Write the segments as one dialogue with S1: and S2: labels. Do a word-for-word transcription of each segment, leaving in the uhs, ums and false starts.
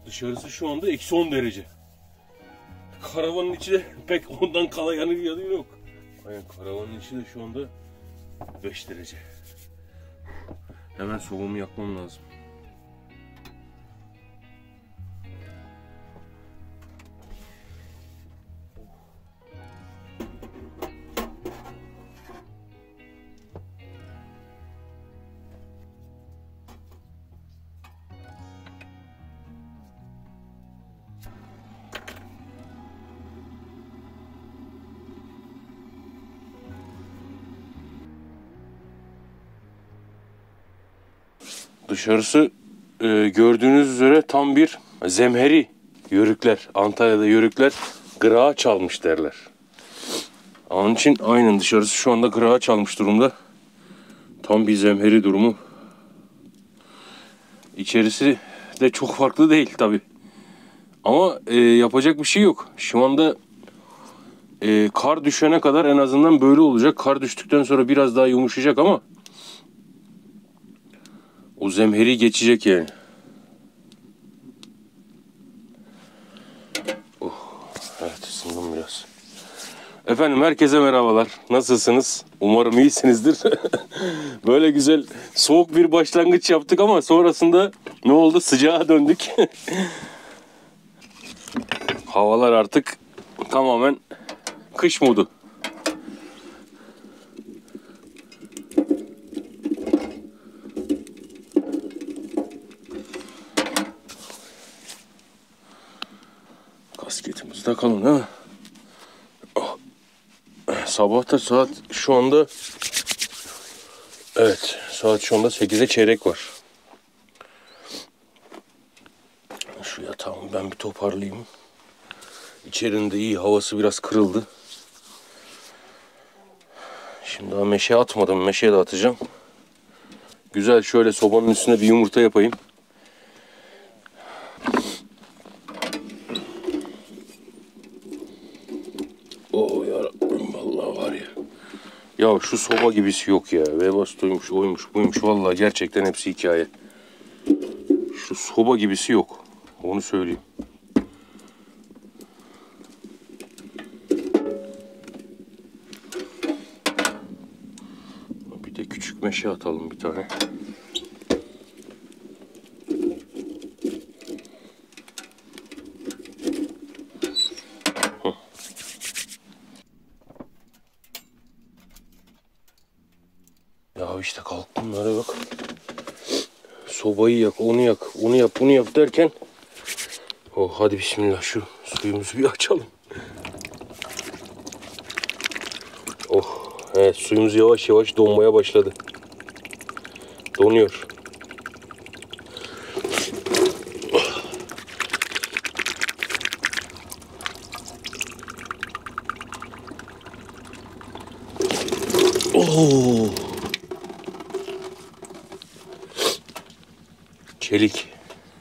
S1: Dışarısı şu anda eksi on derece. Karavanın içi de pek ondan kala yanı yanı yok. Aynen, karavanın içi de şu anda beş derece. Hemen sobamı yakmam lazım. Dışarısı e, gördüğünüz üzere tam bir zemheri. Yörükler, Antalya'da yörükler gırağa çalmış derler. Onun için aynen dışarısı şu anda gırağa çalmış durumda. Tam bir zemheri durumu. İçerisi de çok farklı değil tabi. Ama e, yapacak bir şey yok. Şu anda e, kar düşene kadar en azından böyle olacak. Kar düştükten sonra biraz daha yumuşayacak ama o zemheri geçecek yani. Oh, evet, ısındım biraz. Efendim, herkese merhabalar. Nasılsınız? Umarım iyisinizdir. Böyle güzel soğuk bir başlangıç yaptık ama sonrasında ne oldu? Sıcağa döndük. Havalar artık tamamen kış modu. Kasketimizi takalım değil mi? Oh. Sabahta saat şu anda, evet, saat şu anda sekize çeyrek var. Şu yatağımı ben bir toparlayayım. İçerinin de iyi, havası biraz kırıldı. Şimdi daha meşe atmadım. Meşe de atacağım. Güzel şöyle sobanın üstüne bir yumurta yapayım. Oo yarabbim, vallahi var ya. Ya şu soba gibisi yok ya. Webasto'ymuş, oymuş, buymuş. Vallahi gerçekten hepsi hikaye. Şu soba gibisi yok. Onu söyleyeyim. Bir de küçük meşe atalım bir tane. Ya işte kalk bunlara bak. Sobayı yak, onu yak, onu yap, bunu yap derken. Oh, hadi bismillah, şu suyumuzu bir açalım. Oh, evet, suyumuz yavaş yavaş donmaya başladı. Donuyor. Oh. Çelik.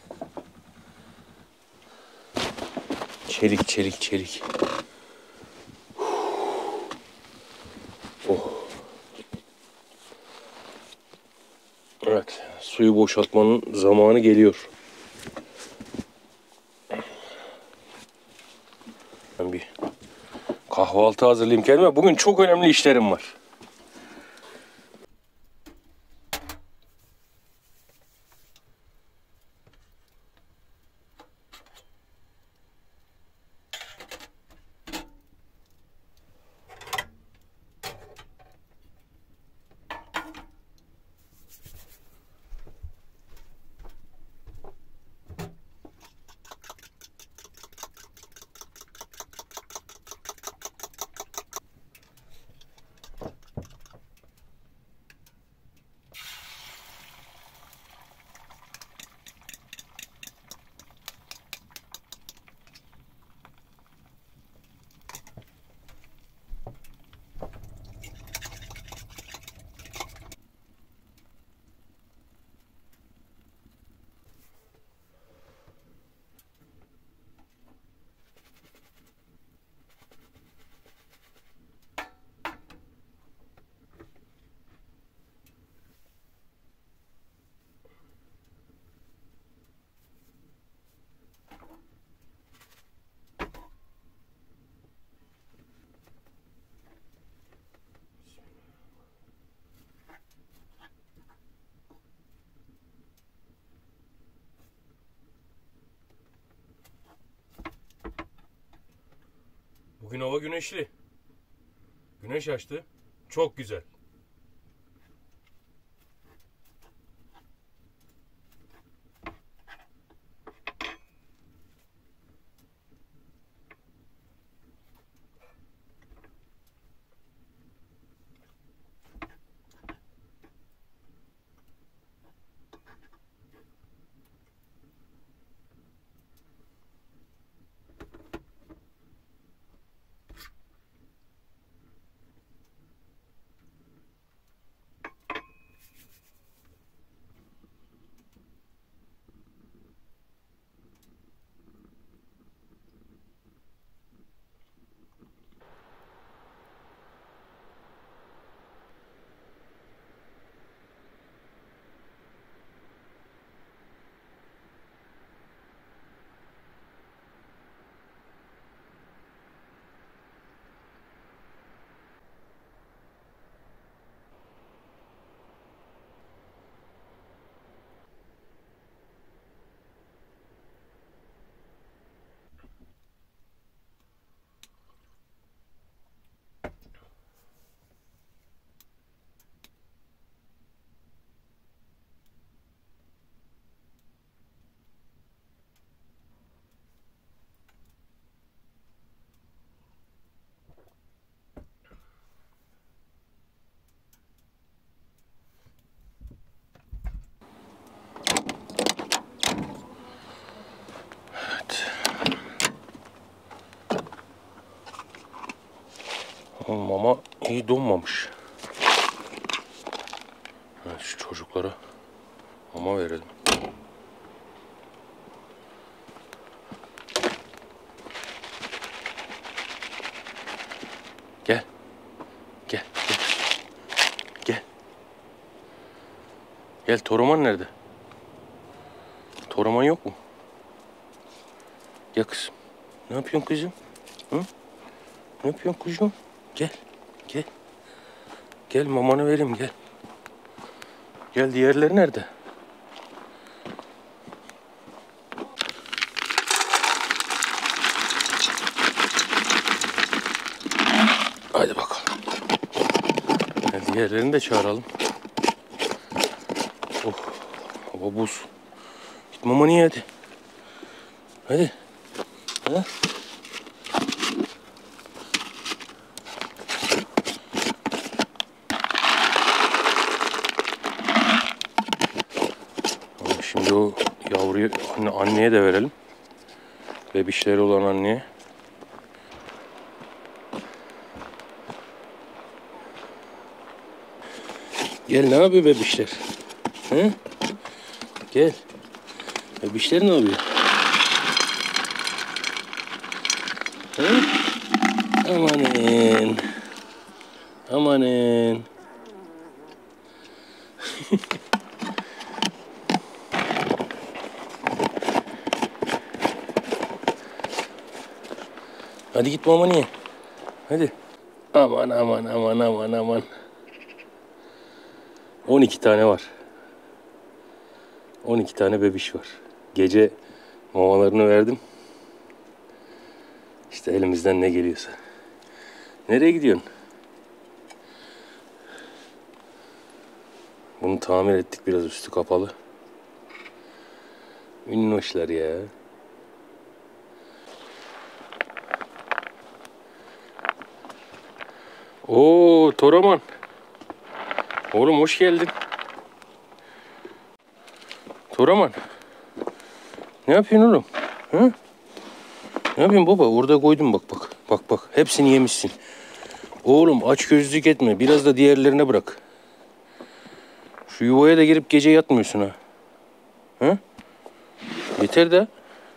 S1: Çelik, çelik, çelik. Oh. Evet, suyu boşaltmanın zamanı geliyor. Ben bir kahvaltı hazırlayayım kendime. Bugün çok önemli işlerim var. Bugün hava güneşli. Güneş açtı. Çok güzel. Mama iyi donmamış. Evet, şu çocuklara mama verelim. Gel. Gel. Gel. Gel. Gel. Toraman nerede? Toraman yok mu? Gel kızım. Ne yapıyorsun kızım? Hı? Ne yapıyorsun kuzum? Gel. Gel. Gel mamanı vereyim gel. Gel, diğerleri nerede? Hadi bakalım. Gel, diğerlerini de çağıralım. Oh, hava buz. Git mamanı ye hadi. Hadi. Ha? Şimdi o yavruyu anne, anneye de verelim. Bebişleri olan anneye. Gel, ne yapıyor bebişler? He? Gel. Bebişler ne yapıyor? He? Amanın. Amanın. Hadi git mamanı ye. Hadi. Aman aman aman aman aman. on iki tane var. on iki tane bebiş var. Gece mamalarını verdim. İşte elimizden ne geliyorsa. Nereye gidiyorsun? Bunu tamir ettik, biraz üstü kapalı. Minnoşlar ya. Oo, Toraman. Oğlum hoş geldin. Toraman. Ne yapıyorsun oğlum? Hı? Ne yapıyorsun baba? Orada koydum bak bak. Bak bak. Hepsini yemişsin. Oğlum aç gözlük etme. Biraz da diğerlerine bırak. Şu yuvaya da girip gece yatmıyorsun ha. Hı? Yeter de.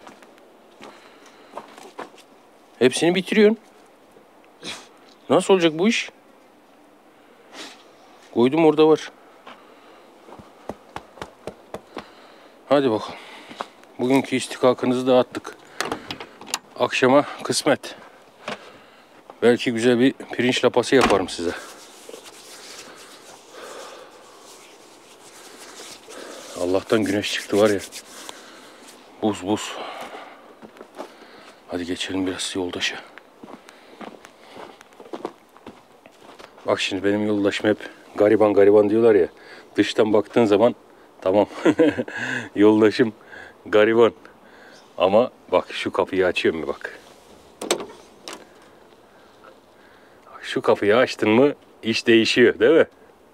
S1: Hepsini bitiriyorsun. Nasıl olacak bu iş? Koydum, orada var. Hadi bakalım. Bugünkü istikakınızı dağıttık. Akşama kısmet. Belki güzel bir pirinç lapası yaparım size. Allah'tan güneş çıktı var ya. Buz buz. Hadi geçelim biraz yoldaşa. Bak şimdi benim yoldaşım hep gariban gariban diyorlar ya. Dıştan baktığın zaman tamam yoldaşım gariban. Ama bak şu kapıyı açıyor mu bak. Şu kapıyı açtın mı iş değişiyor değil mi?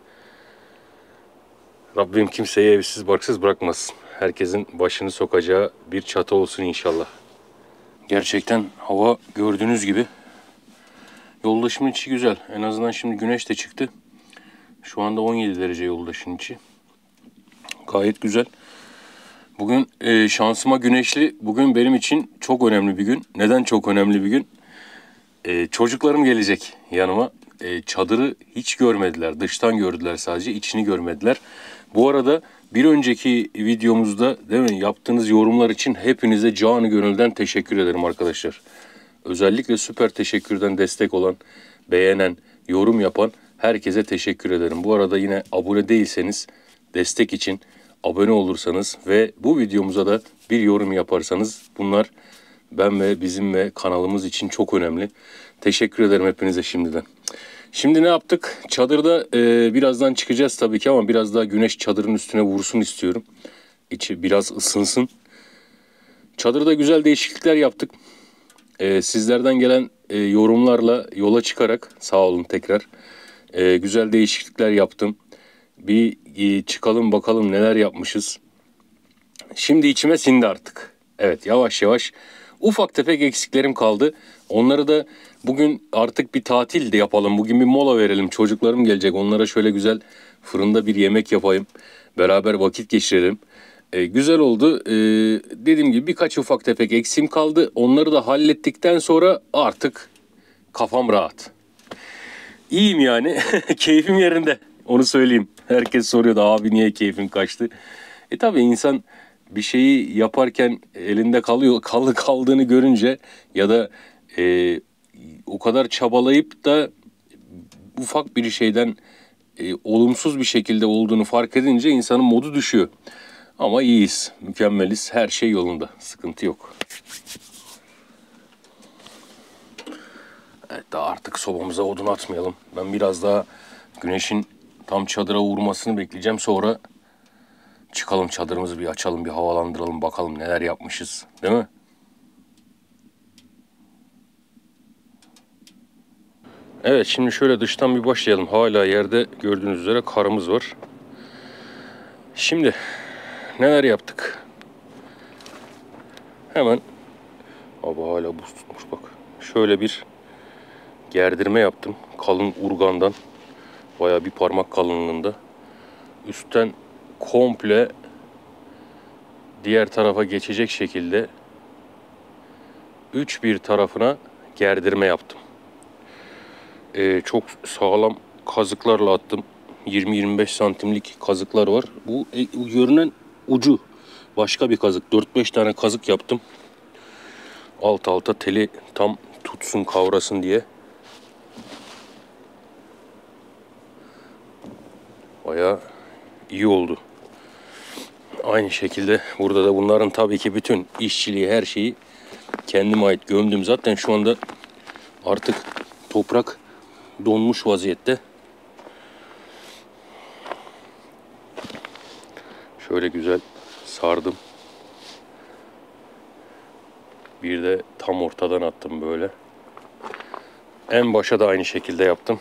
S1: Rabbim kimseyi evsiz barksız bırakmasın. Herkesin başını sokacağı bir çatı olsun inşallah. Gerçekten hava gördüğünüz gibi. Yoldaşımın içi güzel. En azından şimdi güneş de çıktı. Şu anda on yedi derece yoldaşın içi. Gayet güzel. Bugün e, şansıma güneşli. Bugün benim için çok önemli bir gün. Neden çok önemli bir gün? E, çocuklarım gelecek yanıma. E, çadırı hiç görmediler. Dıştan gördüler sadece. İçini görmediler. Bu arada bir önceki videomuzda değil mi, yaptığınız yorumlar için hepinize canı gönülden teşekkür ederim arkadaşlar. Özellikle süper teşekkürden destek olan, beğenen, yorum yapan herkese teşekkür ederim. Bu arada yine abone değilseniz destek için abone olursanız ve bu videomuza da bir yorum yaparsanız bunlar ben ve bizim ve kanalımız için çok önemli. Teşekkür ederim hepinize şimdiden. Şimdi ne yaptık? Çadırda e, birazdan çıkacağız tabii ki ama biraz daha güneş çadırın üstüne vursun istiyorum. İçi biraz ısınsın. Çadırda güzel değişiklikler yaptık. E, sizlerden gelen e, yorumlarla yola çıkarak sağ olun tekrar. E, güzel değişiklikler yaptım. Bir e, çıkalım bakalım neler yapmışız. Şimdi içime sindi artık. Evet, yavaş yavaş ufak tefek eksiklerim kaldı. Onları da bugün artık bir tatil de yapalım. Bugün bir mola verelim. Çocuklarım gelecek. Onlara şöyle güzel fırında bir yemek yapayım. Beraber vakit geçirelim. Ee, güzel oldu. Ee, dediğim gibi birkaç ufak tefek eksiğim kaldı. Onları da hallettikten sonra artık kafam rahat. İyiyim yani. Keyfim yerinde. Onu söyleyeyim. Herkes soruyordu abi niye keyfin kaçtı? E tabii insan bir şeyi yaparken elinde kalıyor kaldı kaldığını görünce ya da e, o kadar çabalayıp da ufak bir şeyden e, olumsuz bir şekilde olduğunu fark edince insanın modu düşüyor. Ama iyiyiz, mükemmeliz, her şey yolunda, sıkıntı yok. Evet, daha artık sobamıza odun atmayalım. Ben biraz daha güneşin tam çadıra vurmasını bekleyeceğim, sonra çıkalım çadırımızı bir açalım, bir havalandıralım, bakalım neler yapmışız, değil mi? Evet, şimdi şöyle dıştan bir başlayalım. Hala yerde gördüğünüz üzere karımız var. Şimdi neler yaptık? Hemen abi hala buz tutmuş bak. Şöyle bir gerdirme yaptım. Kalın urgandan. Bayağı bir parmak kalınlığında. Üstten komple diğer tarafa geçecek şekilde üç bir tarafına gerdirme yaptım. Ee, çok sağlam kazıklarla attım. yirmi yirmi beş santimlik kazıklar var. Bu e, görünen ucu. Başka bir kazık. dört beş tane kazık yaptım. Alt alta teli tam tutsun, kavrasın diye. Bayağı iyi oldu. Aynı şekilde burada da bunların tabii ki bütün işçiliği, her şeyi kendime ait gömdüm. Zaten şu anda artık toprak donmuş vaziyette. Şöyle güzel sardım. Bir de tam ortadan attım böyle. En başa da aynı şekilde yaptım.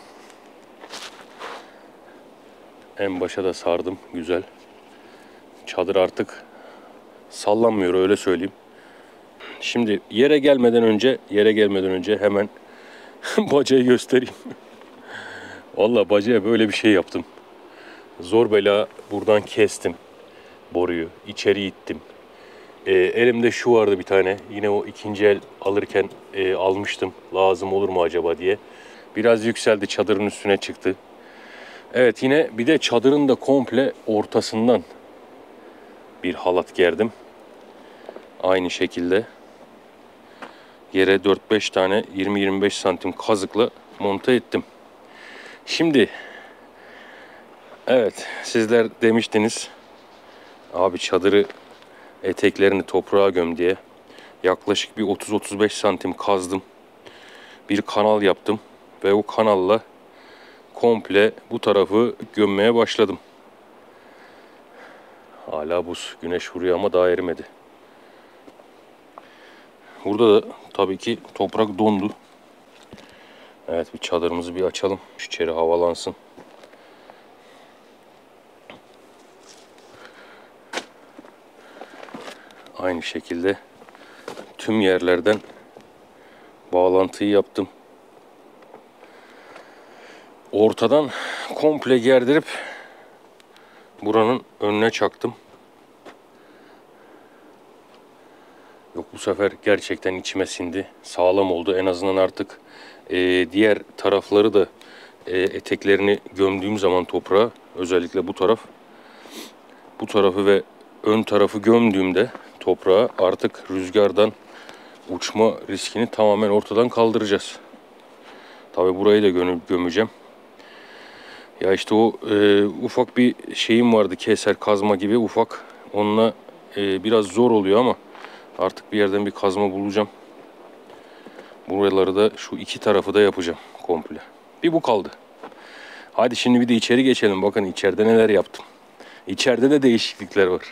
S1: En başa da sardım güzel. Çadır artık sallanmıyor, öyle söyleyeyim. Şimdi yere gelmeden önce, yere gelmeden önce hemen bacayı göstereyim. Vallahi bacaya böyle bir şey yaptım. Zor bela buradan kestim boruyu, içeri ittim. Ee, elimde şu vardı bir tane. Yine o ikinci el alırken e, almıştım. Lazım olur mu acaba diye. Biraz yükseldi, çadırın üstüne çıktı. Evet, yine bir de çadırın da komple ortasından bir halat gerdim. Aynı şekilde yere dört beş tane yirmi yirmi beş santim kazıkla monte ettim. Şimdi evet, sizler demiştiniz abi çadırı eteklerini toprağa göm diye. Yaklaşık bir otuz otuz beş santim kazdım. Bir kanal yaptım ve o kanalla komple bu tarafı gömmeye başladım. Hala buz. Güneş vuruyor ama daha erimedi. Burada da tabii ki toprak dondu. Evet, bir çadırımızı bir açalım. Şu içeri havalansın. Aynı şekilde tüm yerlerden bağlantıyı yaptım. Ortadan komple gerdirip buranın önüne çaktım. Yok, bu sefer gerçekten içime sindi. Sağlam oldu. En azından artık e, diğer tarafları da e, eteklerini gömdüğüm zaman toprağa, özellikle bu taraf, bu tarafı ve ön tarafı gömdüğümde toprağa artık rüzgardan uçma riskini tamamen ortadan kaldıracağız. Tabi burayı da göm gömeceğim. Ya işte o e, ufak bir şeyim vardı, keser kazma gibi ufak. Onunla e, biraz zor oluyor ama artık bir yerden bir kazma bulacağım. Buraları da, şu iki tarafı da yapacağım komple. Bir bu kaldı. Hadi şimdi bir de içeri geçelim. Bakın içeride neler yaptım. İçeride de değişiklikler var.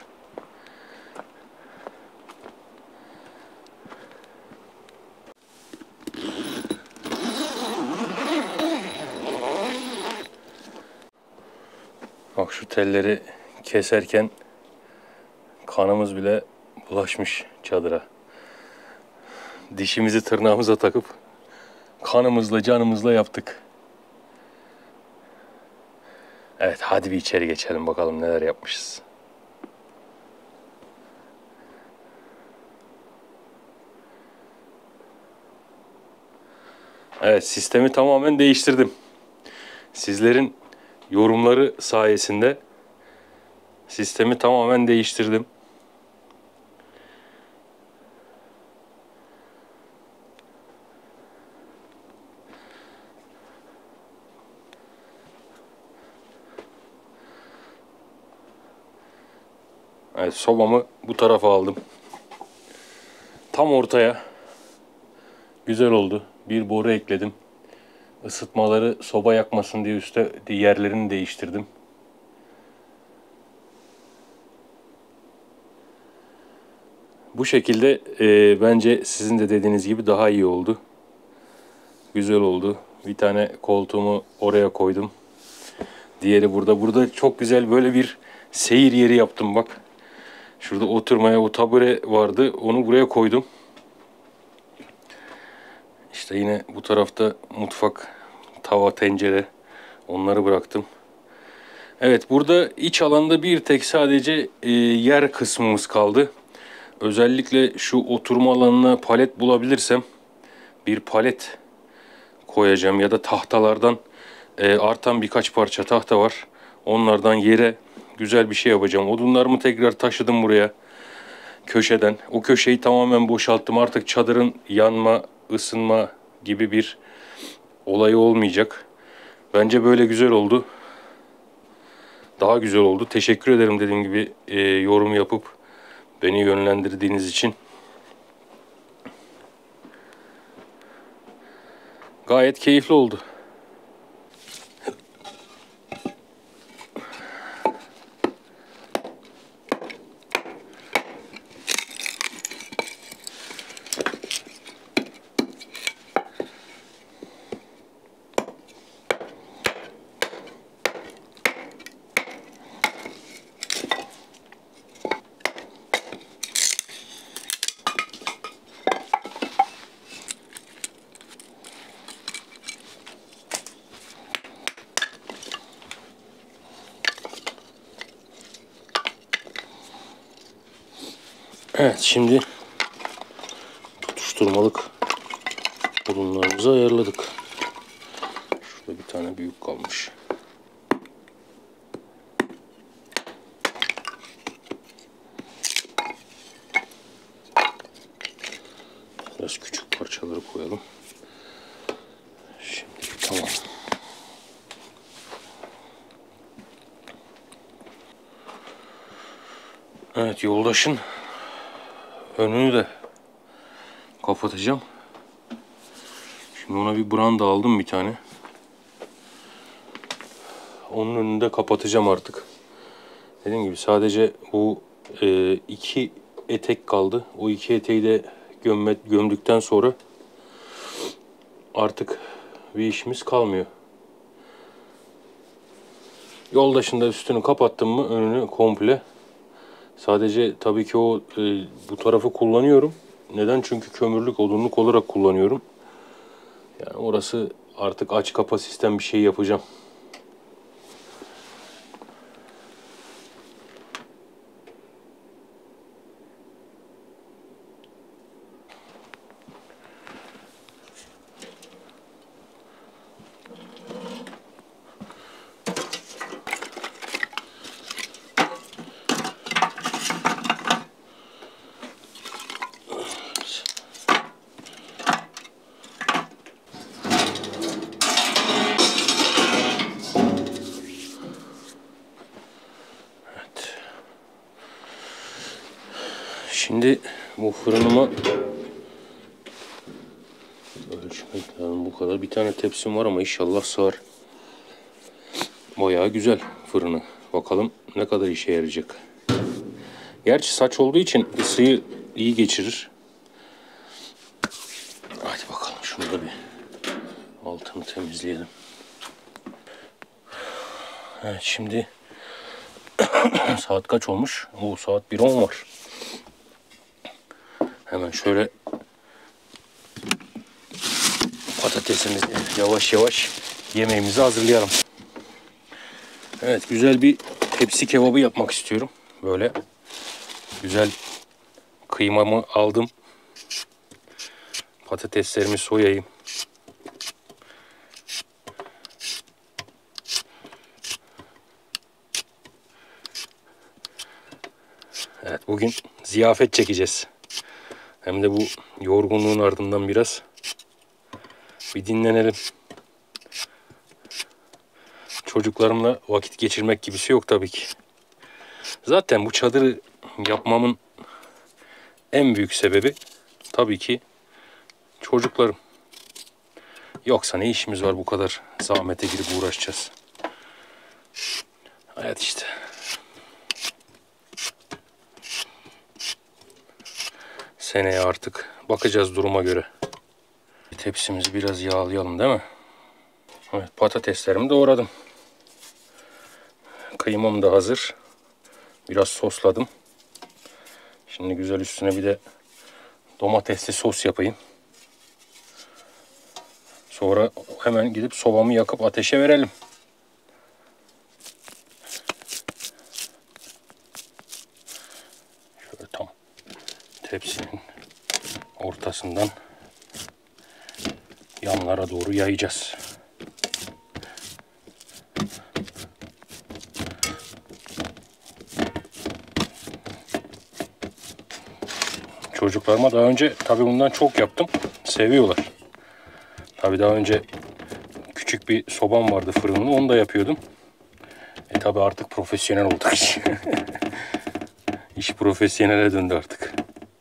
S1: Bak, şu telleri keserken kanımız bile bulaşmış çadıra. Dişimizi tırnağımıza takıp kanımızla canımızla yaptık. Evet, hadi bir içeri geçelim bakalım neler yapmışız. Evet, sistemi tamamen değiştirdim. Sizlerin yorumları sayesinde sistemi tamamen değiştirdim. Evet, sobamı bu tarafa aldım. Tam ortaya. Güzel oldu. Bir boru ekledim. Isıtmaları soba yakmasın diye üstte yerlerini değiştirdim. Bu şekilde e, bence sizin de dediğiniz gibi daha iyi oldu. Güzel oldu. Bir tane koltuğumu oraya koydum. Diğeri burada. Burada çok güzel böyle bir seyir yeri yaptım bak. Şurada oturmaya o tabure vardı. Onu buraya koydum. İşte yine bu tarafta mutfak, tava, tencere, onları bıraktım. Evet, burada iç alanda bir tek sadece e, yer kısmımız kaldı. Özellikle şu oturma alanına palet bulabilirsem bir palet koyacağım ya da tahtalardan e, artan birkaç parça tahta var. Onlardan yere güzel bir şey yapacağım. Odunlarımı tekrar taşıdım buraya köşeden. O köşeyi tamamen boşalttım. Artık çadırın yanma, ısınma gibi bir olayı olmayacak. Bence böyle güzel oldu. Daha güzel oldu. Teşekkür ederim dediğim gibi e, yorum yapıp beni yönlendirdiğiniz için. Gayet keyifli oldu. Evet, şimdi tutuşturmalık odunlarımızı ayarladık. Şurada bir tane büyük kalmış. Biraz küçük parçaları koyalım. Şimdi tamam. Evet, yoldaşın önünü de kapatacağım. Şimdi ona bir branda aldım bir tane. Onun önünü de kapatacağım artık. Dediğim gibi sadece bu e, iki etek kaldı. O iki eteği de gömme, gömdükten sonra artık bir işimiz kalmıyor. Yoldaşın da üstünü kapattım mı önünü komple. Sadece tabii ki o e, bu tarafı kullanıyorum. Neden? Çünkü kömürlük, odunluk olarak kullanıyorum. Yani orası artık aç kapa sistem bir şey yapacağım. Şimdi bu fırınıma ölçmek lazım. Bu kadar bir tane tepsim var ama inşallah sığar. Bayağı güzel fırını. Bakalım ne kadar işe yarayacak. Gerçi saç olduğu için ısıyı iyi geçirir. Hadi bakalım şunu da bir altını temizleyelim. Evet, şimdi saat kaç olmuş? O saat bir on var. Hemen şöyle patatesimizi yavaş yavaş yemeğimizi hazırlayalım. Evet, güzel bir tepsi kebabı yapmak istiyorum. Böyle güzel kıymamı aldım. Patateslerimi soyayım. Evet, bugün ziyafet çekeceğiz. Hem de bu yorgunluğun ardından biraz bir dinlenelim. Çocuklarımla vakit geçirmek gibisi yok tabii ki. Zaten bu çadırı yapmamın en büyük sebebi tabii ki çocuklarım. Yoksa ne işimiz var bu kadar zahmete girip uğraşacağız. Hayat işte. Seneye artık bakacağız duruma göre. Tepsimizi biraz yağlayalım değil mi? Evet, patateslerimi doğradım. Kıymam da hazır. Biraz sosladım. Şimdi güzel üstüne bir de domatesli sos yapayım. Sonra hemen gidip sobamı yakıp ateşe verelim. Şöyle tam tepsinin ortasından yanlara doğru yayacağız. Çocuklarıma daha önce tabii bundan çok yaptım. Seviyorlar. Tabii daha önce küçük bir sobam vardı, fırının, onu da yapıyordum. E tabii artık profesyonel olduk. İş profesyonele döndü artık.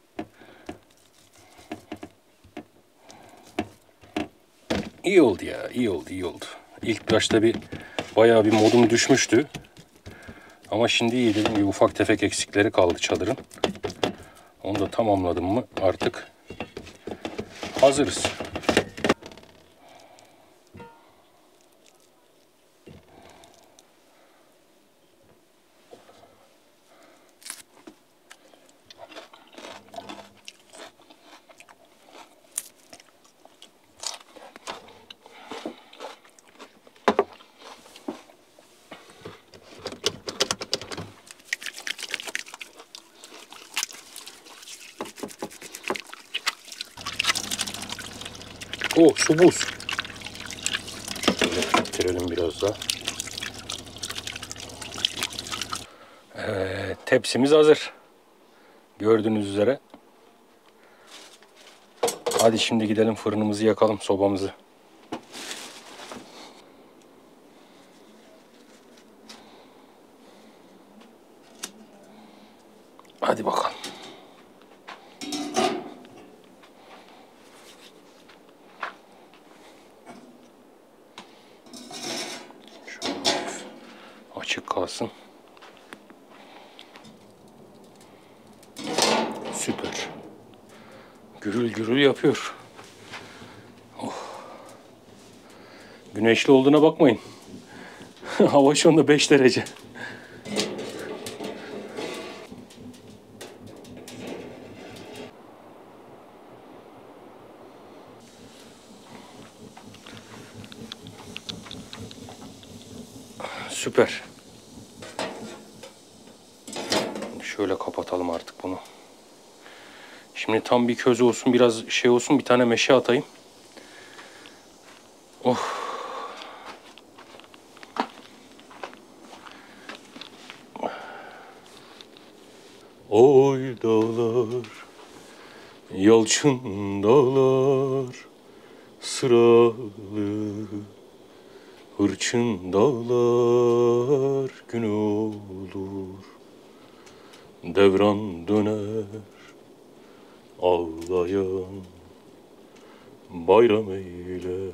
S1: İyi oldu ya, iyi oldu, iyi oldu. İlk başta bir bayağı bir modum düşmüştü. Ama şimdi iyi, dediğim gibi ufak tefek eksikleri kaldı çadırın. Onu da tamamladım mı artık hazırız. O su buz. Şöyle bitirelim biraz daha. Evet, tepsimiz hazır. Gördüğünüz üzere. Hadi şimdi gidelim fırınımızı yakalım, sobamızı. Hadi bakalım. Şöyle kalsın. Süper. Gürül gürül yapıyor. Oh. Güneşli olduğuna bakmayın. Hava şu anda beş derece. Süper. Şöyle kapatalım artık bunu. Şimdi tam bir köz olsun, biraz şey olsun, bir tane meşe atayım. Oh. Oy dağlar, yalçın dağlar, sıralı hırçın dağlar gün olur. Devran döner, ağlayan bayram eyler.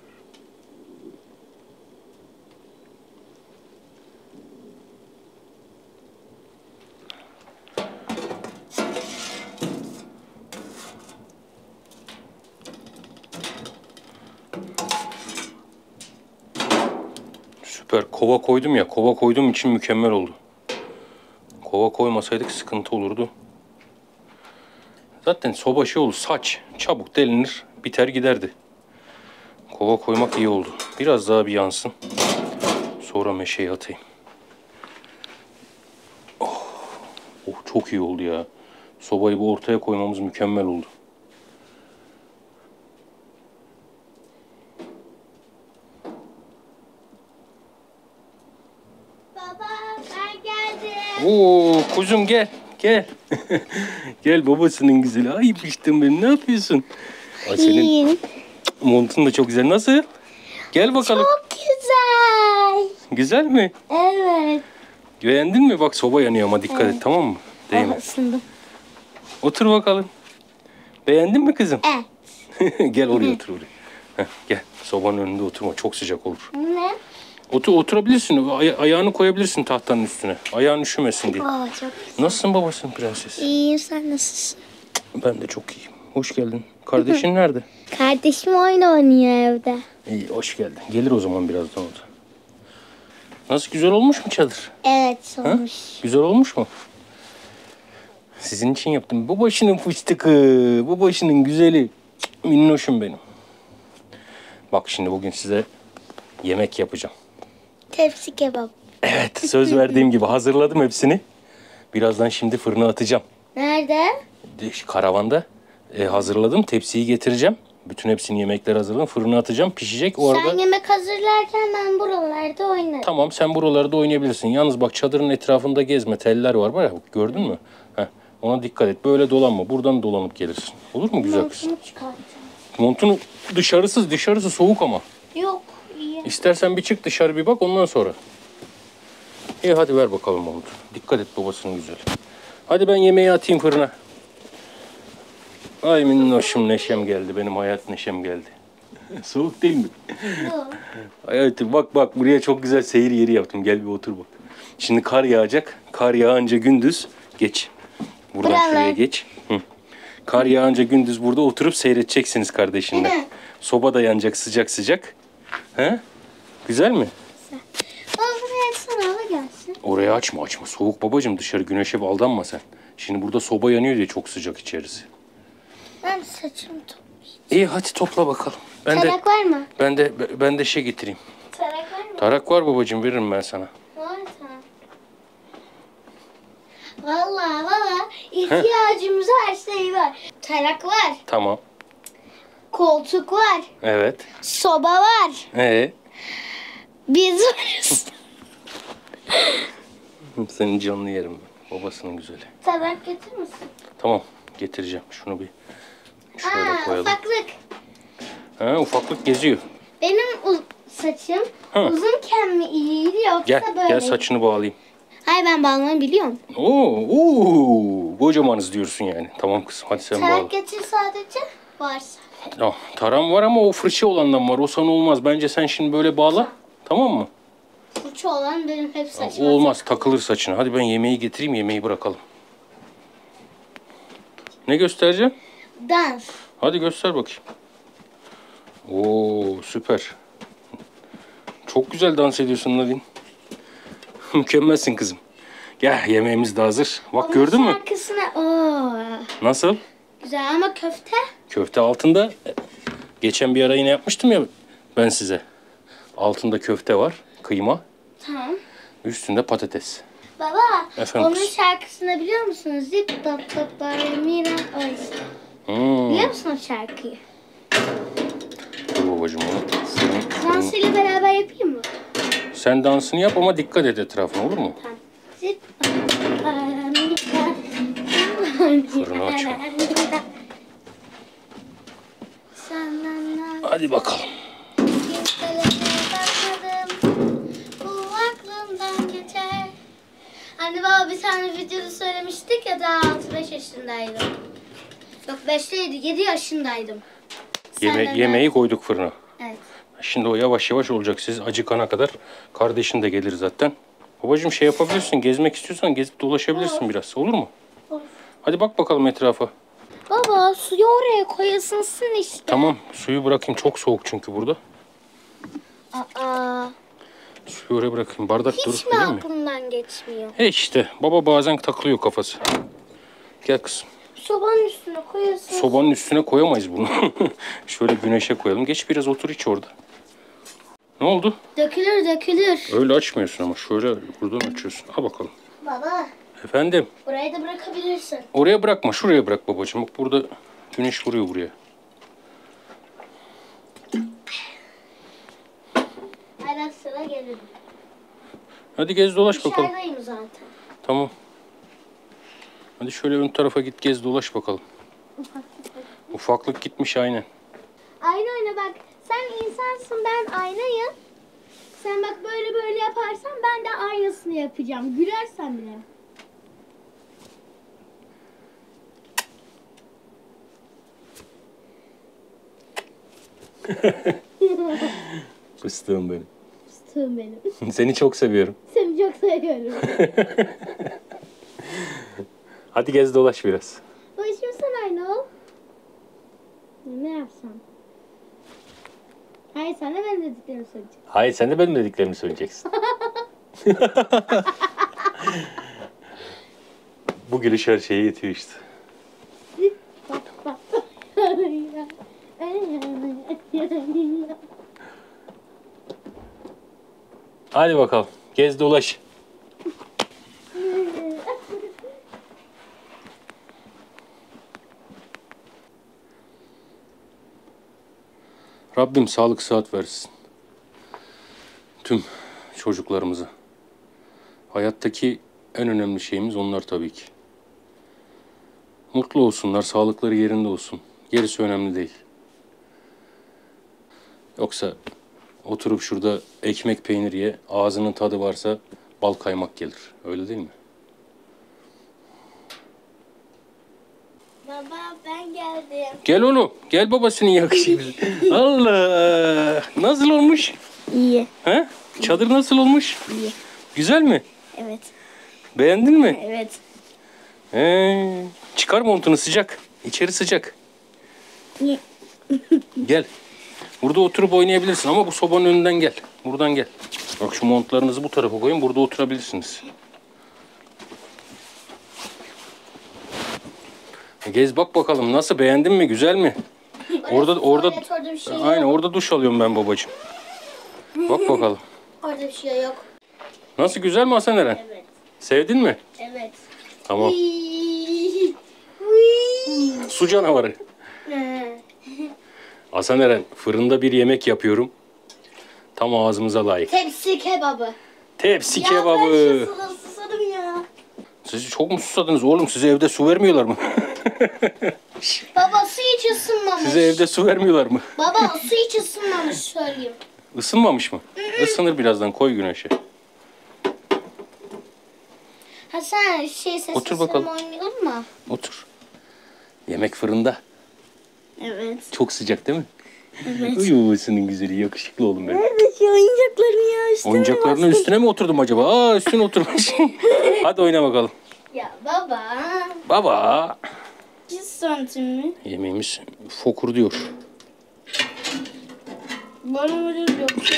S1: Süper. Kova koydum ya. Kova koyduğum için mükemmel oldu. Kova koymasaydık sıkıntı olurdu. Zaten soba şey olur. Saç. Çabuk delinir. Biter giderdi. Kova koymak iyi oldu. Biraz daha bir yansın. Sonra meşeyi atayım. Oh, oh çok iyi oldu ya. Sobayı bu ortaya koymamız mükemmel oldu.
S2: Baba ben geldim.
S1: Oo kuzum gel. Gel. Gel babasının güzeli. Ay piştim benim. Ne yapıyorsun? Ay senin
S2: İyiyim.
S1: montun da çok güzel. Nasıl? Gel bakalım.
S2: Çok güzel.
S1: Güzel mi?
S2: Evet.
S1: Beğendin mi? Bak soba yanıyor ama dikkat
S2: Evet.
S1: et, tamam mı? Değil mi?
S2: Oh, ısındım.
S1: Otur bakalım. Beğendin mi kızım?
S2: Evet.
S1: Gel oraya otur oraya. Heh, gel. Sobanın önünde oturma. Çok sıcak olur.
S2: Ne?
S1: Otur, oturabilirsin. Ay- ayağını koyabilirsin tahtanın üstüne. Ayağın üşümesin diye.
S2: Aa, çok
S1: Nasılsın babasının prensesi?
S2: iyiyim, sen nasılsın?
S1: Ben de çok iyiyim. Hoş geldin. Kardeşin nerede?
S2: Kardeşim oyun oynuyor evde.
S1: İyi, hoş geldin. Gelir o zaman birazdan o da. Nasıl, güzel olmuş mu çadır?
S2: Evet
S1: Ha?
S2: olmuş.
S1: Güzel olmuş mu? Sizin için yaptım. Bu başının fıstıkı, bu başının güzeli. Minnoşum benim. Bak şimdi bugün size yemek yapacağım.
S2: Tepsi kebap.
S1: Evet, söz verdiğim gibi hazırladım hepsini. Birazdan şimdi fırına atacağım.
S2: Nerede?
S1: De- Karavanda e, hazırladım. Tepsiyi getireceğim. Bütün hepsini, yemekleri hazırladım. Fırına atacağım. Pişecek. O arada...
S2: Sen yemek hazırlarken ben buralarda oynarım.
S1: Tamam, sen buralarda oynayabilirsin. Yalnız bak, çadırın etrafında gezme. Teller var var ya, bak, gördün mü? Heh, ona dikkat et. Böyle dolanma. Buradan dolanıp gelirsin. Olur mu güzel kızım?
S2: Montumu çıkartacağım.
S1: Montunu dışarısı, dışarısı soğuk ama.
S2: Yok iyi.
S1: İstersen bir çık dışarı bir bak, ondan sonra. İyi hadi ver bakalım montu. Dikkat et babasının güzeli. Hadi ben yemeği atayım fırına. Ay minnoşum, neşem geldi. Benim hayat neşem geldi. Soğuk değil mi?
S2: Yok.
S1: Hayatım bak bak, buraya çok güzel seyir yeri yaptım. Gel bir otur bak. Şimdi kar yağacak. Kar yağınca gündüz geç. Buradan
S2: Buralar.
S1: şuraya geç. Hı. Kar yağınca gündüz burada oturup seyredeceksiniz kardeşinle.
S2: Hı.
S1: Soba da yanacak sıcak sıcak. He? Güzel mi?
S2: Baba buraya sana da gelsin.
S1: Oraya açma açma. Soğuk babacığım, dışarı güneşe aldanma sen. Şimdi burada soba yanıyor diye çok sıcak içerisi.
S2: Ben saçımı toplayayım.
S1: İyi hadi topla bakalım. Ben de
S2: Tarak var mı?
S1: ben de ben de şey getireyim.
S2: Tarak var mı?
S1: Tarak var babacığım, veririm ben sana.
S2: Var tamam. Vallahi baba ihtiyacımız her şey var. Tarak var.
S1: Tamam.
S2: Koltuk var.
S1: Evet.
S2: Soba var.
S1: Ee,
S2: Biz varız.
S1: senin canını yerim ben. Babasının güzeli.
S2: Tarak getirir misin?
S1: Tamam, getireceğim. Şunu bir şöyle
S2: Aa,
S1: koyalım.
S2: ufaklık.
S1: Ha, ufaklık geziyor.
S2: Benim uz- saçım
S1: Hı.
S2: uzunken mi iyiydi yoksa
S1: Gel,
S2: böyle?
S1: gel saçını bağlayayım.
S2: Hayır ben bağlamayı biliyorum.
S1: Oo, oo, kocamanız diyorsun yani. Tamam kızım, hadi sen bağla.
S2: Tarak getir sadece varsa.
S1: Tamam, taram var ama o fırça olandan var. O sana olmaz. Bence sen şimdi böyle bağla. Tamam mı?
S2: Fırça olan benim hep
S1: O
S2: saçma.
S1: olmaz, takılır saçına. Hadi ben yemeği getireyim, yemeği bırakalım. Ne göstereceğim?
S2: Dans.
S1: Hadi göster bakayım. Oo, süper. Çok güzel dans ediyorsun Nadine. Mükemmelsin kızım. Gel, yemeğimiz de hazır. Bak
S2: Onun
S1: gördün mü?
S2: şarkısına... Oo.
S1: Nasıl?
S2: Güzel ama köfte.
S1: Köfte altında. Geçen bir ara yine yapmıştım ya ben size. Altında köfte var, kıyma.
S2: Tamam.
S1: Üstünde patates.
S2: Baba,
S1: Efendim
S2: onun
S1: kızım?
S2: şarkısını biliyor musunuz? Zip top top mira o işte.
S1: Hmm.
S2: Biliyor musun o şarkıyı?
S1: Dur babacığım onu. Sen,
S2: Dansıyla beraber yapayım mı?
S1: sen dansını yap ama dikkat et etrafına, olur mu?
S2: Tamam. Zip top top
S1: Fırını açalım.
S2: Senden
S1: Hadi bakalım.
S2: kimselere bakmadım. Bu aklımdan geçer. Anne baba bir tane videoda söylemiştik ya, daha altı beş yaşındaydım. Yok beşteydi, yedi yaşındaydım.
S1: Yeme
S2: Senden
S1: yemeği koyduk fırına.
S2: Evet.
S1: Şimdi o yavaş yavaş olacak. Siz acıkana kadar kardeşin de gelir zaten. Babacığım şey yapabilirsin. Gezmek istiyorsan gezip dolaşabilirsin biraz. Olur mu?
S2: Olur.
S1: Hadi bak bakalım etrafa.
S2: Baba suyu oraya koyasınsın işte.
S1: Tamam. Suyu bırakayım. Çok soğuk çünkü burada.
S2: Aa,
S1: Suyu oraya bırakayım. Bardak
S2: hiç
S1: durur.
S2: mi
S1: Değil mi?
S2: aklımdan geçmiyor?
S1: He işte. Baba bazen takılıyor kafası. Gel kızım.
S2: Sobanın üstüne koyasın.
S1: Sobanın üstüne koyamayız bunu. Şöyle güneşe koyalım. Geç biraz otur iç orada. Ne oldu?
S2: Dökülür dökülür.
S1: Öyle açmıyorsun ama. Şöyle buradan açıyorsun. Al bakalım.
S2: Baba
S1: Efendim?
S2: burayı da bırakabilirsin.
S1: Oraya bırakma. Şuraya bırak babacığım. Bak burada güneş vuruyor buraya.
S2: Ara sıra gelirim.
S1: Hadi gez dolaş bakalım.
S2: Dışarıdayım zaten.
S1: Tamam. Hadi şöyle ön tarafa git gez dolaş bakalım. Ufaklık gitmiş aynen.
S2: Ayna oyna bak. Sen insansın, ben aynayım. Sen bak böyle böyle yaparsan ben de aynısını yapacağım. Gülersen bile.
S1: Fıstığım benim.
S2: Fıstığım benim.
S1: Seni çok seviyorum.
S2: Seni çok seviyorum.
S1: Hadi gez dolaş biraz.
S2: Başım sen ayna ol. Ne yapsam? Hayır, sen de benim dediklerimi söyleyeceksin.
S1: Hayır sen de benim dediklerimi söyleyeceksin. Bu gülüş her şeye yetiyor işte.
S2: Bak bak.
S1: Hadi bakalım gez dolaş. Rabbim sağlık sıhhat versin. Tüm çocuklarımıza. Hayattaki en önemli şeyimiz onlar tabii ki. Mutlu olsunlar, sağlıkları yerinde olsun. Gerisi önemli değil. Yoksa oturup şurada ekmek peynir ye, ağzının tadı varsa bal kaymak gelir. Öyle değil mi?
S2: Baba ben geldim.
S1: Gel oğlum, gel babasının yakışıklı. Allah! Nasıl olmuş?
S2: İyi.
S1: He? Çadır nasıl olmuş?
S2: İyi.
S1: Güzel mi?
S2: Evet.
S1: Beğendin mi?
S2: Evet.
S1: He, çıkar montunu sıcak. İçeri sıcak.
S2: İyi.
S1: Gel. Burada oturup oynayabilirsin ama bu sobanın önünden gel. Buradan gel. Bak şu montlarınızı bu tarafa koyun. Burada oturabilirsiniz. Gez bak bakalım nasıl, beğendin mi? Güzel mi? Orada orada
S2: Tuvalet, orada bir şey
S1: aynen
S2: yok.
S1: orada duş alıyorum ben babacığım. Bak bakalım.
S2: Orada bir şey yok.
S1: Nasıl, güzel mi Hasan Eren?
S2: Evet.
S1: Sevdin mi?
S2: Evet.
S1: Tamam.
S2: Uy. Uy.
S1: Su canavarı.
S2: Ee,
S1: Hasan Eren, fırında bir yemek yapıyorum. Tam ağzımıza layık.
S2: Tepsi kebabı.
S1: Tepsi
S2: Ya
S1: kebabı.
S2: ben susadım, susadım ya.
S1: Siz çok mu susadınız oğlum? Size evde su vermiyorlar mı?
S2: Baba su hiç ısınmamış.
S1: Size evde su vermiyorlar mı?
S2: Baba su hiç ısınmamış söyleyeyim.
S1: Isınmamış mı? Isınır birazdan, koy güneşe.
S2: Ha sen şey sesli
S1: Otur bakalım.
S2: oynayalım mı?
S1: Otur. Yemek fırında.
S2: Evet.
S1: Çok sıcak değil mi?
S2: Evet.
S1: Uyu senin güzeli yakışıklı oğlum benim.
S2: Nerede şu oyuncaklarım ya? Üstüne
S1: Oyuncaklarının
S2: bastım.
S1: üstüne mi oturdum acaba? Aa üstüne oturmuş. Hadi oyna bakalım.
S2: Ya baba.
S1: Baba.
S2: Bir santim mi?
S1: Yemeğimiz fokur diyor.
S2: Bana öyle yoksa.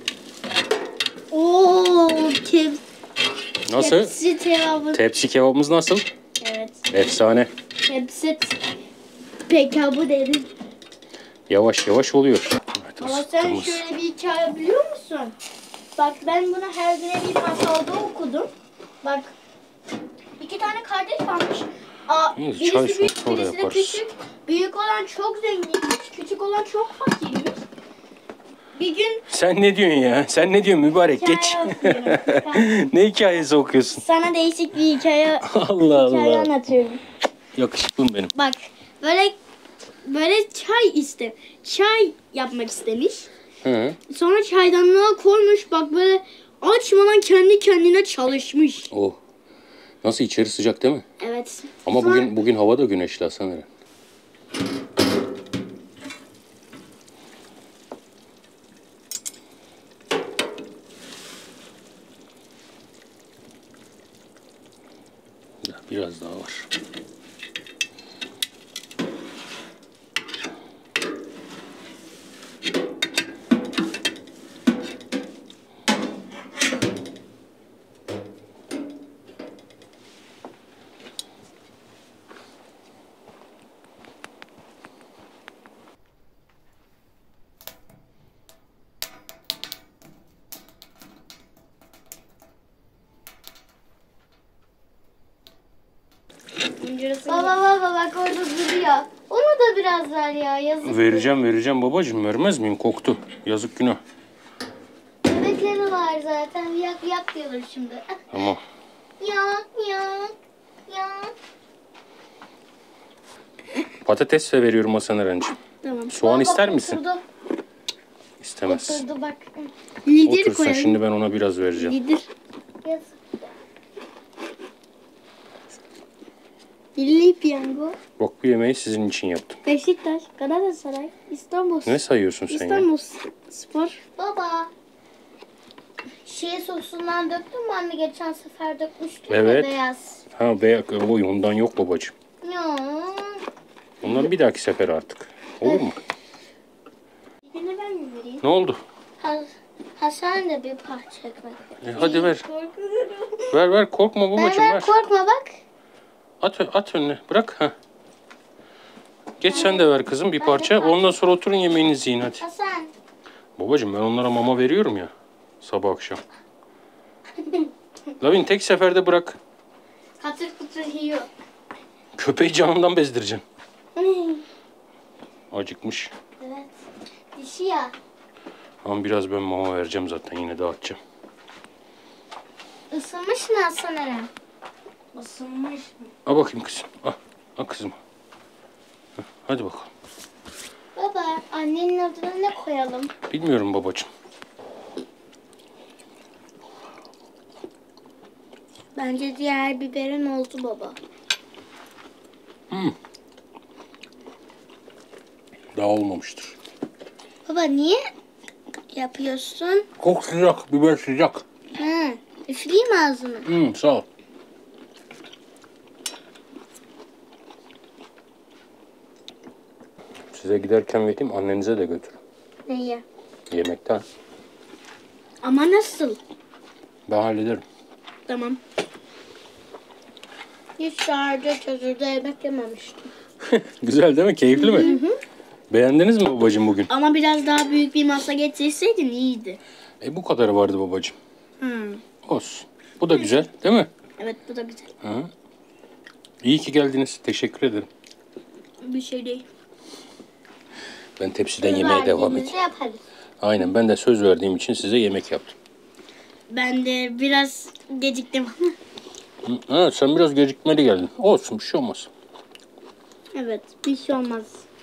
S2: Ooo keb
S1: Nasıl?
S2: tepsi kebabı.
S1: Tepsi kebabımız nasıl?
S2: Evet.
S1: Efsane.
S2: Tepsi kebabı dedim.
S1: Yavaş yavaş oluyor. Evet,
S2: Ama sen
S1: ısıttığımız.
S2: şöyle bir hikaye biliyor musun? Bak ben bunu her güne bir masalda okudum. Bak iki tane kardeş varmış. Aa,
S1: Neyse,
S2: birisi
S1: çay
S2: büyük,
S1: sonra
S2: birisi de
S1: yaparız.
S2: küçük. Büyük olan çok zenginmiş, küçük olan çok fakirmiş. Bir gün
S1: Sen ne diyorsun ya? Sen ne diyorsun mübarek?
S2: hikaye
S1: Geç.
S2: okuyorum.
S1: Ne hikayesi okuyorsun?
S2: Sana değişik bir hikaye,
S1: Allah
S2: hikaye
S1: Allah.
S2: anlatıyorum.
S1: Yakışıklım benim.
S2: Bak böyle böyle çay iste. Çay yapmak istemiş.
S1: Hı.
S2: Sonra çaydanlığa koymuş. Bak böyle açmadan kendi kendine çalışmış.
S1: Oh. Nasıl içeri sıcak değil mi?
S2: Evet.
S1: Ama
S2: Sonra-
S1: bugün bugün hava da güneşli Hasan Eren. Biraz daha var.
S2: Baba baba bak orada duruyor. Onu da biraz ver ya yazık.
S1: Vereceğim vereceğim babacığım, vermez miyim? Koktu. Yazık günah.
S2: Bebekleri var zaten. Yak yak diyorlar şimdi.
S1: Tamam.
S2: Yak yak yak.
S1: Patates de veriyorum Hasan Eren'ciğim.
S2: Tamam.
S1: Soğan ister misin?
S2: Oturdu.
S1: İstemez.
S2: Oturdu bak. Lider
S1: Otursun
S2: koyalım.
S1: şimdi, ben ona biraz vereceğim.
S2: Lider. Yazık. Milli piyango.
S1: Bak, bu yemeği sizin için yaptım.
S2: Beşiktaş, Galatasaray, İstanbul.
S1: Ne sayıyorsun sen ya?
S2: İstanbul Spor. Baba. Şeye sosundan döktün mü anne? Geçen sefer dökmüştün
S1: Evet.
S2: ya beyaz.
S1: Ha beyaz, oy ondan yok babacığım.
S2: Ya.
S1: Ondan bir dahaki sefer artık. Olur mu?
S2: Yine ben mi vereyim?
S1: Ne oldu?
S2: Ha, Hasan da bir parça ekmek.
S1: E, hadi ver.
S2: Korkuyorum.
S1: Ver ver, korkma
S2: Ben,
S1: babacığım,
S2: ben
S1: ver.
S2: korkma bak.
S1: At, at önüne, bırak. Ha. Geç sen de ver kızım bir parça. Ondan sonra oturun yemeğinizi yiyin hadi.
S2: Hasan.
S1: Babacığım ben onlara mama veriyorum ya. Sabah akşam. Lavin tek seferde bırak.
S2: Katır kutur yiyor.
S1: Köpeği canından bezdireceksin. Acıkmış.
S2: Evet. Dişi ya.
S1: Ama biraz ben mama vereceğim zaten, yine dağıtacağım.
S2: Isınmış mı Hasan Eren? Isınmış mı?
S1: Al bakayım kızım. Al, al kızım. Hah, hadi bakalım.
S2: Baba annenin adına ne koyalım?
S1: Bilmiyorum babacığım.
S2: Bence diğer biberin oldu baba.
S1: Hmm. Daha olmamıştır.
S2: Baba niye yapıyorsun?
S1: Kok sıcak, biber sıcak.
S2: Ha, üfleyeyim mi ağzını?
S1: Hmm, sağ ol. Size giderken vereyim, annenize de götür.
S2: Neyi?
S1: Yemekten.
S2: Ama nasıl?
S1: Ben hallederim.
S2: Tamam. Hiç daha önce çözülde yemek yememiştim.
S1: Güzel değil mi? Keyifli mi? Beğendiniz mi babacığım bugün?
S2: Ama biraz daha büyük bir masa getirseydin iyiydi.
S1: E bu kadarı vardı babacığım.
S2: Hmm.
S1: Olsun. Bu da güzel değil mi?
S2: Evet bu da güzel.
S1: Hı. İyi ki geldiniz. Teşekkür ederim.
S2: Bir şey değil.
S1: Ben tepsiden yemeğe devam edeyim.
S2: Yaparız.
S1: Aynen, ben de söz verdiğim için size yemek yaptım.
S2: Ben de biraz geciktim.
S1: Hı, Ha, sen biraz gecikmeli geldin. Olsun, bir şey olmaz.
S2: Evet bir şey olmaz.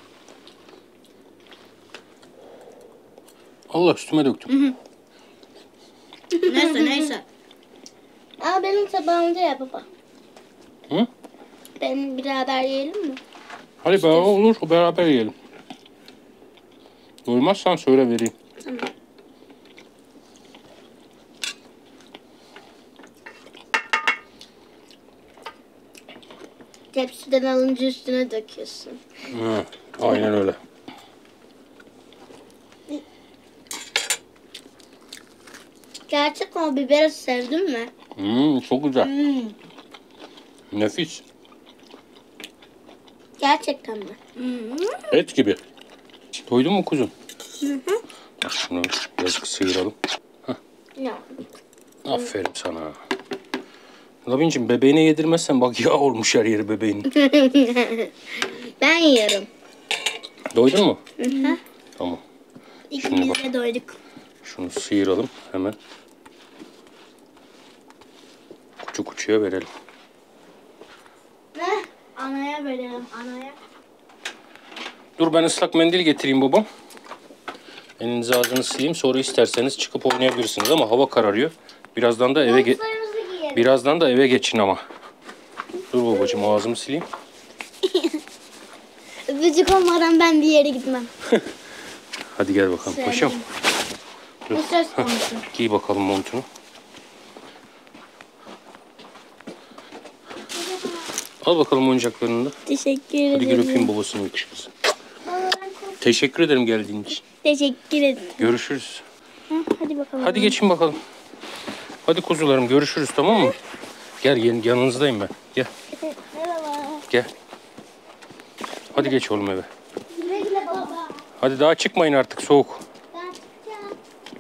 S1: Allah, üstüme döktüm.
S2: Neyse neyse. Aa benim tabağımda ya baba.
S1: Hı?
S2: Ben beraber yiyelim mi?
S1: Hadi be, olur, beraber yiyelim. Doymazsan söyle vereyim.
S2: Tamam. Tepsiden alınca üstüne döküyorsun.
S1: Hı, aynen öyle.
S2: Gerçekten o biberi sevdin mi?
S1: Hmm, çok güzel.
S2: Hmm.
S1: Nefis.
S2: Gerçekten mi? Hmm.
S1: Et gibi. Doydun mu kuzum?
S2: Hı hı.
S1: Bak şunu biraz sıyıralım.
S2: Ya.
S1: Aferin sana. Lavincim bebeğine yedirmezsen bak yağ olmuş her yeri bebeğin.
S2: Ben yiyorum.
S1: Doydun mu?
S2: Hı hı.
S1: Tamam.
S2: İkimiz
S1: bak.
S2: de doyduk.
S1: Şunu sıyıralım hemen. Kuçu kuçuya verelim.
S2: Ne? Anaya verelim, anaya.
S1: Dur ben ıslak mendil getireyim babam. Elinizi ağzını sileyim. Sonra isterseniz çıkıp oynayabilirsiniz ama hava kararıyor. Birazdan da eve ge
S2: Montlarımızı giyelim.
S1: Birazdan da eve geçin ama. Dur babacığım ağzımı sileyim.
S2: Öpücük olmadan ben bir yere gitmem.
S1: Hadi gel bakalım paşam.
S2: Bu söz konusu.
S1: Giy bakalım montunu. Al bakalım oyuncaklarını da.
S2: Teşekkür ederim.
S1: Hadi gel öpeyim babasını yakışıklısı. Teşekkür ederim geldiğin için.
S2: Teşekkür ederim.
S1: Görüşürüz.
S2: Hı, hadi bakalım.
S1: Hadi geçin bakalım. Hadi kuzularım görüşürüz tamam mı? Gel yan- yanınızdayım ben. Gel
S2: Merhaba.
S1: gel. Hadi geç oğlum eve.
S2: Güle güle baba.
S1: Hadi daha çıkmayın artık soğuk.
S2: Ben çıkacağım.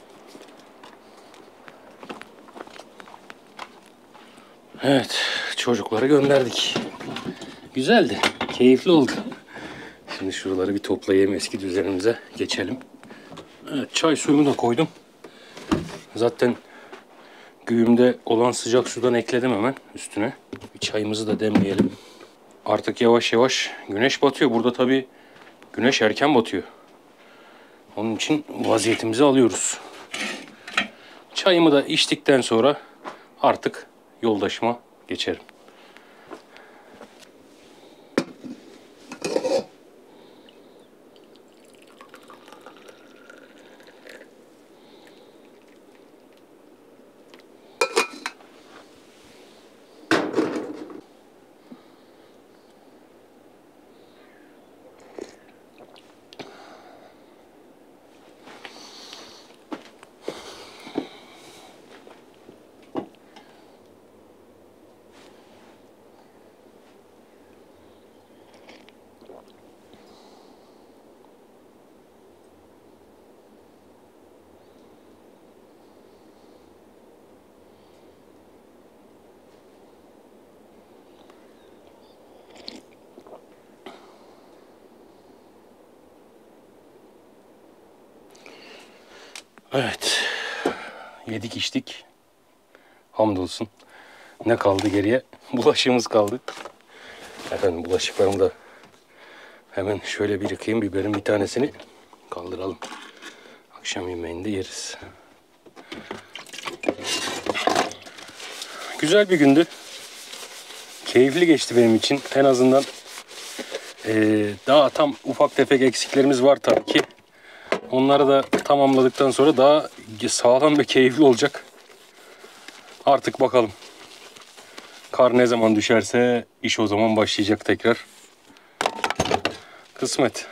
S1: Evet çocukları gönderdik. Güzeldi. Keyifli oldu. Şimdi şuraları bir toplayayım eski düzenimize geçelim. Evet çay suyumu da koydum. Zaten güğümde olan sıcak sudan ekledim hemen üstüne. Bir çayımızı da demleyelim. Artık yavaş yavaş güneş batıyor. Burada tabii güneş erken batıyor. Onun için vaziyetimizi alıyoruz. Çayımı da içtikten sonra artık yoldaşıma geçerim. Evet. Yedik içtik. Hamdolsun. Ne kaldı geriye? Bulaşığımız kaldı. Efendim bulaşıklarımı da hemen şöyle bir yıkayayım. Biberin bir tanesini kaldıralım. Akşam yemeğinde yeriz. Güzel bir gündü. Keyifli geçti benim için. En azından ee, daha tam ufak tefek eksiklerimiz var tabii ki. Onları da tamamladıktan sonra daha sağlam ve keyifli olacak. Artık bakalım. Kar ne zaman düşerse iş o zaman başlayacak tekrar. Kısmet.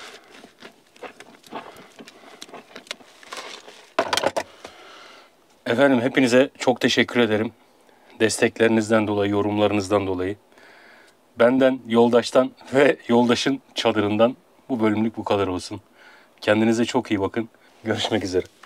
S1: Efendim hepinize çok teşekkür ederim. Desteklerinizden dolayı, yorumlarınızdan dolayı. Benden, yoldaştan ve yoldaşın çadırından bu bölümlük bu kadar olsun. Kendinize çok iyi bakın. Görüşmek üzere.